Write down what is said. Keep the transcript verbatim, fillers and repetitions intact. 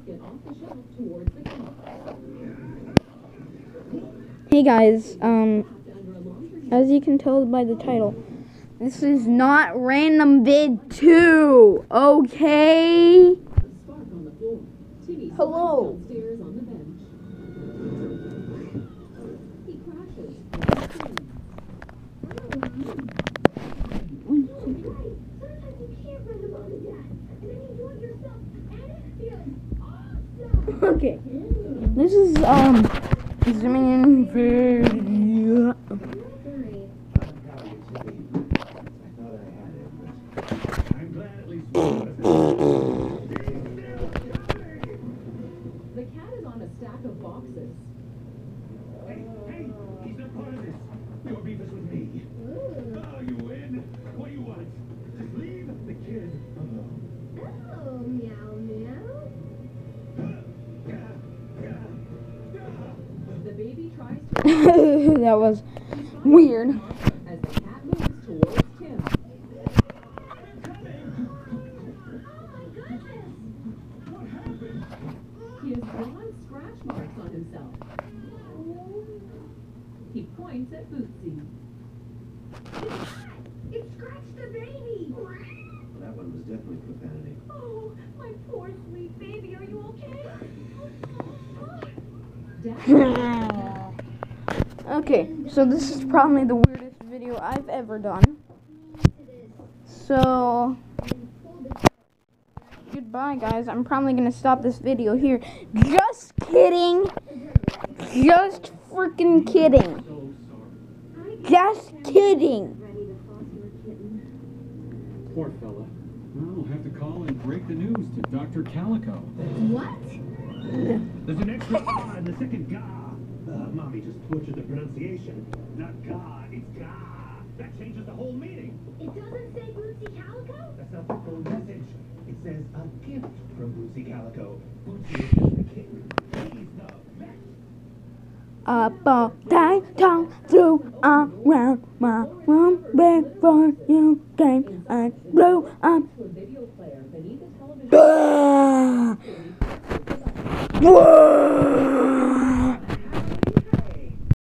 Hey guys, um, as you can tell by the title, this is not Random Vid two, okay? Hello. Okay, this is, um, zooming in video. The cat is on a stack of boxes. Hey, hey, he's not part of this. Your beef is with me. Oh, you win. What do you want? Just leave the kid alone. Oh, meow, meow. The baby tries to That was weird. as the cat moves towards Tim. What happened? He has drawn scratch marks on himself. He points at Bootsy. It scratched the baby. That one was definitely profanity. Oh, my poor sweet baby. Are you okay? Dad, Okay, so this is probably the weirdest video I've ever done. So, goodbye guys. I'm probably gonna stop this video here. Just kidding. Just freaking kidding. So sorry. Just kidding. Ready to foster a kitten. Poor fella. Well, we'll have to call and break the news to Doctor Calico. What? There's an extra R in the second ga. Uh, Mommy just butchered the pronunciation. Not ga, it's ga. That changes the whole meaning. It doesn't say Bootsy Calico? That's not the full message. It says a gift from Bootsy Calico. Bootsy is just a kitten. He's the best. Up all night, tongue through around my room before you came and blew up. to a video player beneath the television. Ah! Whoa!